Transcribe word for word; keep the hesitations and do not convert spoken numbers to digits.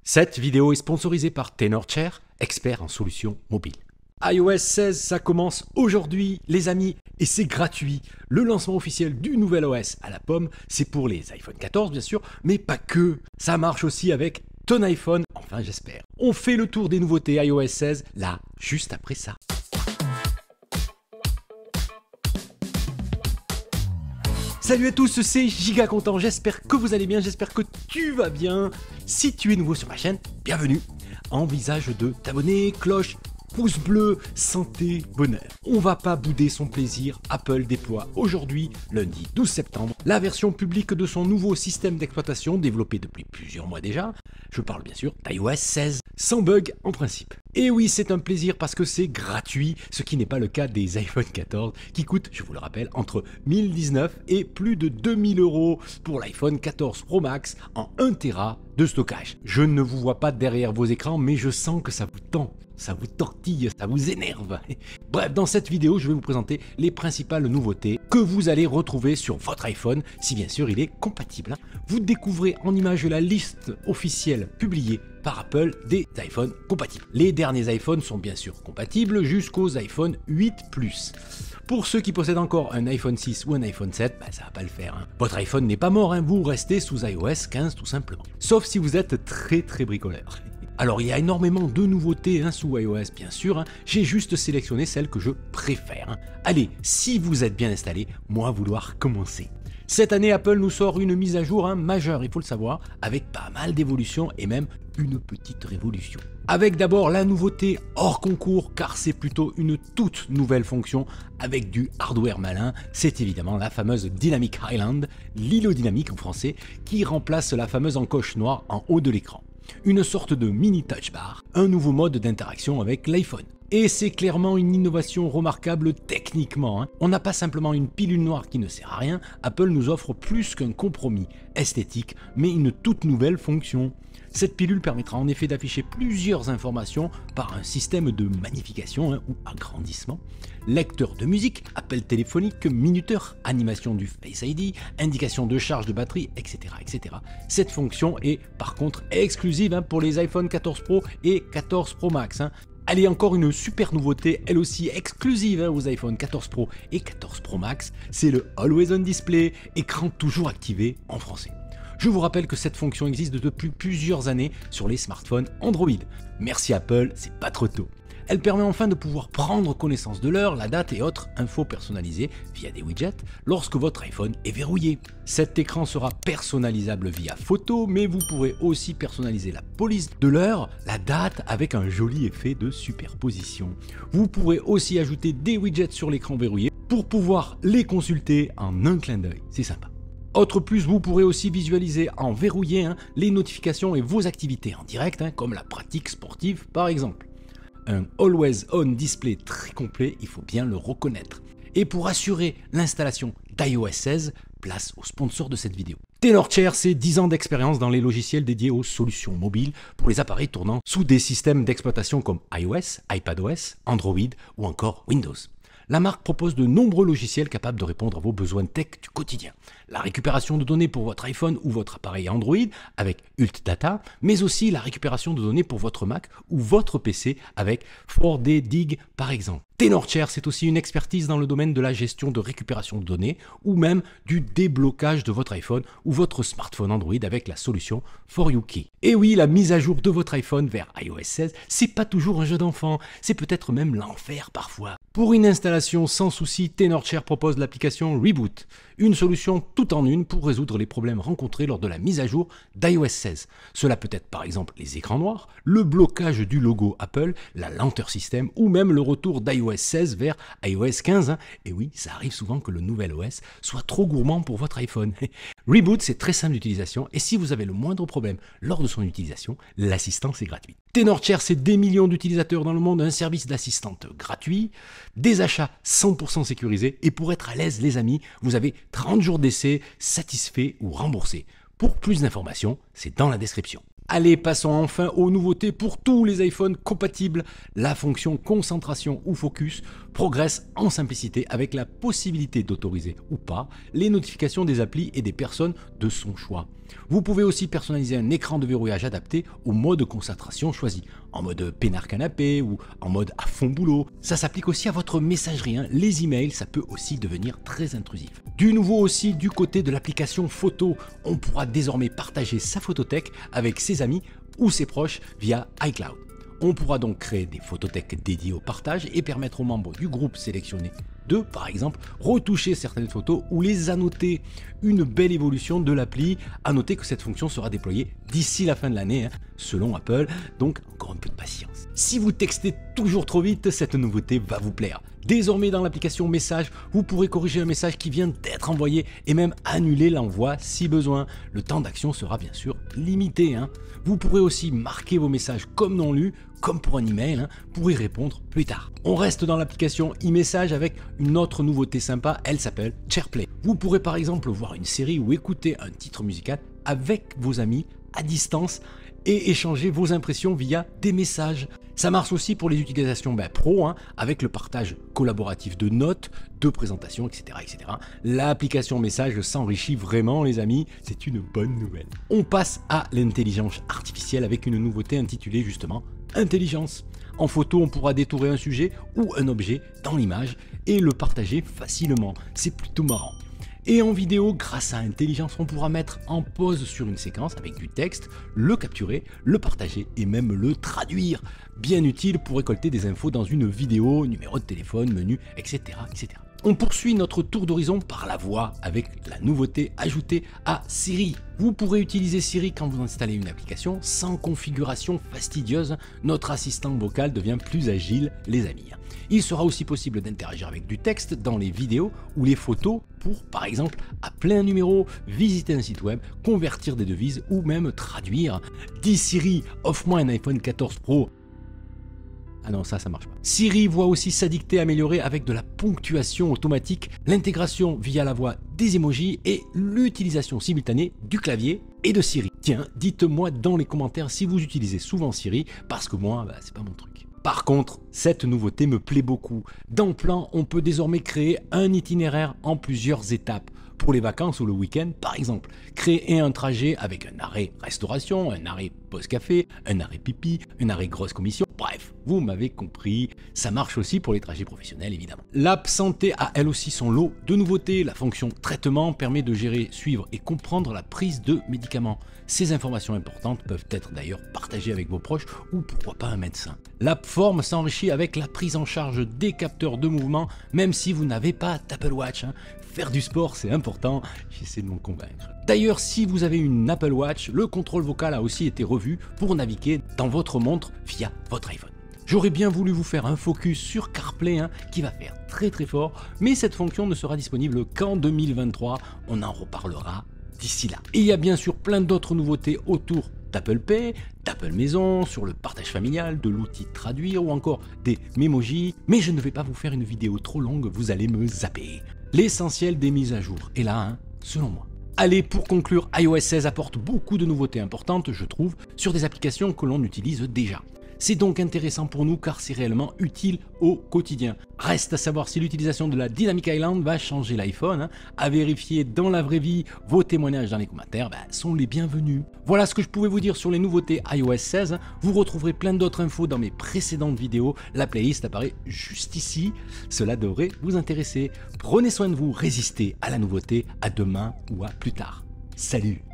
Cette vidéo est sponsorisée par Tenorshare, expert en solutions mobiles. i O S seize, ça commence aujourd'hui, les amis, et c'est gratuit. Le lancement officiel du nouvel O S à la pomme, c'est pour les iPhone quatorze, bien sûr, mais pas que. Ça marche aussi avec ton iPhone, enfin j'espère. On fait le tour des nouveautés i O S seize, là, juste après ça. Salut à tous, c'est Giga Content, j'espère que vous allez bien, j'espère que tu vas bien. Si tu es nouveau sur ma chaîne, bienvenue. Envisage de t'abonner, cloche, pouce bleu, santé, bonheur. On va pas bouder son plaisir, Apple déploie aujourd'hui, lundi douze septembre, la version publique de son nouveau système d'exploitation développé depuis plusieurs mois déjà. Je parle bien sûr d'i O S seize, sans bug en principe. Et oui, c'est un plaisir parce que c'est gratuit, ce qui n'est pas le cas des iPhone quatorze qui coûtent, je vous le rappelle, entre mille dix-neuf et plus de deux mille euros pour l'iPhone quatorze Pro Max en un téra de stockage. Je ne vous vois pas derrière vos écrans, mais je sens que ça vous tend, ça vous tortille, ça vous énerve. Bref, dans cette vidéo, je vais vous présenter les principales nouveautés que vous allez retrouver sur votre iPhone, si bien sûr il est compatible. Vous découvrez en image la liste officielle publiée par Apple des iPhones compatibles. Les derniers iPhones sont bien sûr compatibles jusqu'aux iPhone huit plus. Pour ceux qui possèdent encore un iPhone six ou un iPhone sept, bah, ça va pas le faire. Hein. Votre iPhone n'est pas mort, hein, vous restez sous i O S quinze tout simplement. Sauf si vous êtes très très bricoleur. Alors il y a énormément de nouveautés hein, sous i O S bien sûr, hein. J'ai juste sélectionné celles que je préfère. Hein. Allez, si vous êtes bien installé, moi vouloir commencer. Cette année, Apple nous sort une mise à jour hein, majeure, il faut le savoir, avec pas mal d'évolutions et même une petite révolution. Avec d'abord la nouveauté hors concours, car c'est plutôt une toute nouvelle fonction avec du hardware malin, c'est évidemment la fameuse Dynamic Island, l'îlot dynamique en français, qui remplace la fameuse encoche noire en haut de l'écran. Une sorte de mini touch bar, un nouveau mode d'interaction avec l'iPhone. Et c'est clairement une innovation remarquable techniquement. Hein. On n'a pas simplement une pilule noire qui ne sert à rien, Apple nous offre plus qu'un compromis esthétique, mais une toute nouvelle fonction. Cette pilule permettra en effet d'afficher plusieurs informations par un système de magnification hein, ou agrandissement. Lecteur de musique, appel téléphonique, minuteur, animation du Face I D, indication de charge de batterie, et cetera et cetera. Cette fonction est par contre exclusive hein, pour les iPhone quatorze Pro et quatorze Pro Max. Hein. Allez, encore une super nouveauté, elle aussi exclusive hein, aux iPhone quatorze Pro et quatorze Pro Max, c'est le Always On Display, écran toujours activé en français. Je vous rappelle que cette fonction existe depuis plusieurs années sur les smartphones Android. Merci Apple, c'est pas trop tôt. Elle permet enfin de pouvoir prendre connaissance de l'heure, la date et autres infos personnalisées via des widgets lorsque votre iPhone est verrouillé. Cet écran sera personnalisable via photo, mais vous pourrez aussi personnaliser la police de l'heure, la date avec un joli effet de superposition. Vous pourrez aussi ajouter des widgets sur l'écran verrouillé pour pouvoir les consulter en un clin d'œil. C'est sympa. Autre plus, vous pourrez aussi visualiser en verrouillé hein, les notifications et vos activités en direct, hein, comme la pratique sportive par exemple. Un Always On Display très complet, il faut bien le reconnaître. Et pour assurer l'installation d'i O S seize, place au sponsor de cette vidéo. Tenorshare, c'est dix ans d'expérience dans les logiciels dédiés aux solutions mobiles pour les appareils tournant sous des systèmes d'exploitation comme iOS, iPadOS, Android ou encore Windows. La marque propose de nombreux logiciels capables de répondre à vos besoins tech du quotidien. La récupération de données pour votre iPhone ou votre appareil Android avec UltData, mais aussi la récupération de données pour votre Mac ou votre P C avec four D Dig par exemple. Tenorshare, c'est aussi une expertise dans le domaine de la gestion de récupération de données ou même du déblocage de votre iPhone ou votre smartphone Android avec la solution For You Key. Et oui, la mise à jour de votre iPhone vers i O S seize, c'est pas toujours un jeu d'enfant, c'est peut-être même l'enfer parfois. Pour une installation sans souci, Tenorshare propose l'application Reboot, une solution tout en une pour résoudre les problèmes rencontrés lors de la mise à jour d'i O S seize. Cela peut être par exemple les écrans noirs, le blocage du logo Apple, la lenteur système ou même le retour d'i O S seize vers i O S quinze. Hein. Et oui, ça arrive souvent que le nouvel O S soit trop gourmand pour votre iPhone. Reboot, c'est très simple d'utilisation et si vous avez le moindre problème lors de son utilisation, l'assistance est gratuite. Tenorshare, c'est des millions d'utilisateurs dans le monde, un service d'assistante gratuit, des achats cent pour cent sécurisés et pour être à l'aise les amis, vous avez trente jours d'essai satisfait ou remboursé. Pour plus d'informations, c'est dans la description. Allez, passons enfin aux nouveautés pour tous les iPhones compatibles. La fonction concentration ou focus progresse en simplicité avec la possibilité d'autoriser ou pas les notifications des applis et des personnes de son choix. Vous pouvez aussi personnaliser un écran de verrouillage adapté au mode de concentration choisi, en mode peinard canapé ou en mode à fond boulot. Ça s'applique aussi à votre messagerie, hein. Les emails, ça peut aussi devenir très intrusif. Du nouveau aussi du côté de l'application photo, on pourra désormais partager sa photothèque avec ses amis ou ses proches via iCloud. On pourra donc créer des photothèques dédiées au partage et permettre aux membres du groupe sélectionné de, par exemple, retoucher certaines photos ou les annoter. Une belle évolution de l'appli. À noter que cette fonction sera déployée d'ici la fin de l'année, hein, selon Apple, donc encore un peu de patience. Si vous textez toujours trop vite, cette nouveauté va vous plaire. Désormais dans l'application Messages, vous pourrez corriger un message qui vient d'être envoyé et même annuler l'envoi si besoin. Le temps d'action sera bien sûr limité. Hein. Vous pourrez aussi marquer vos messages comme non lus, comme pour un email, hein, pour y répondre plus tard. On reste dans l'application e-message avec une autre nouveauté sympa, elle s'appelle SharePlay. Vous pourrez par exemple voir une série ou écouter un titre musical avec vos amis à distance et échanger vos impressions via des messages. Ça marche aussi pour les utilisations ben, pro, hein, avec le partage collaboratif de notes, de présentations, et cetera et cetera. L'application message s'enrichit vraiment les amis, c'est une bonne nouvelle. On passe à l'intelligence artificielle avec une nouveauté intitulée justement Intelligence. En photo, on pourra détourer un sujet ou un objet dans l'image et le partager facilement. C'est plutôt marrant. Et en vidéo, grâce à Intelligence, on pourra mettre en pause sur une séquence avec du texte, le capturer, le partager et même le traduire. Bien utile pour récolter des infos dans une vidéo, numéro de téléphone, menu, et cetera et cetera. On poursuit notre tour d'horizon par la voix avec la nouveauté ajoutée à Siri. Vous pourrez utiliser Siri quand vous installez une application sans configuration fastidieuse. Notre assistant vocal devient plus agile, les amis. Il sera aussi possible d'interagir avec du texte dans les vidéos ou les photos pour, par exemple, appeler un numéro, visiter un site web, convertir des devises ou même traduire. Dis Siri, offre-moi un iPhone quatorze Pro. Ah non, ça, ça marche pas. Siri voit aussi sa dictée améliorée avec de la ponctuation automatique, l'intégration via la voix des emojis et l'utilisation simultanée du clavier et de Siri. Tiens, dites-moi dans les commentaires si vous utilisez souvent Siri, parce que moi, bah, c'est pas mon truc. Par contre, cette nouveauté me plaît beaucoup. Dans Plan, on peut désormais créer un itinéraire en plusieurs étapes. Pour les vacances ou le week-end, par exemple, créer un trajet avec un arrêt restauration, un arrêt pause-café, un arrêt pipi, un arrêt grosse commission, bref, vous m'avez compris, ça marche aussi pour les trajets professionnels évidemment. L'app Santé a elle aussi son lot de nouveautés. La fonction traitement permet de gérer, suivre et comprendre la prise de médicaments. Ces informations importantes peuvent être d'ailleurs partagées avec vos proches ou pourquoi pas un médecin. L'app Forme s'enrichit avec la prise en charge des capteurs de mouvement, même si vous n'avez pas d'Apple Watch. Hein. Faire du sport, c'est important, j'essaie de m'en convaincre. D'ailleurs, si vous avez une Apple Watch, le contrôle vocal a aussi été revu pour naviguer dans votre montre via votre iPhone. J'aurais bien voulu vous faire un focus sur CarPlay hein, qui va faire très très fort, mais cette fonction ne sera disponible qu'en deux mille vingt-trois, on en reparlera d'ici là. Et il y a bien sûr plein d'autres nouveautés autour d'Apple Pay, d'Apple Maison, sur le partage familial, de l'outil Traduire ou encore des Memojis, mais je ne vais pas vous faire une vidéo trop longue, vous allez me zapper. L'essentiel des mises à jour est là, hein, selon moi. Allez, pour conclure, i O S seize apporte beaucoup de nouveautés importantes, je trouve, sur des applications que l'on utilise déjà. C'est donc intéressant pour nous car c'est réellement utile au quotidien. Reste à savoir si l'utilisation de la Dynamic Island va changer l'iPhone. Hein. À vérifier dans la vraie vie, vos témoignages dans les commentaires bah, sont les bienvenus. Voilà ce que je pouvais vous dire sur les nouveautés i O S seize. Vous retrouverez plein d'autres infos dans mes précédentes vidéos. La playlist apparaît juste ici. Cela devrait vous intéresser. Prenez soin de vous, résistez à la nouveauté. À demain ou à plus tard. Salut!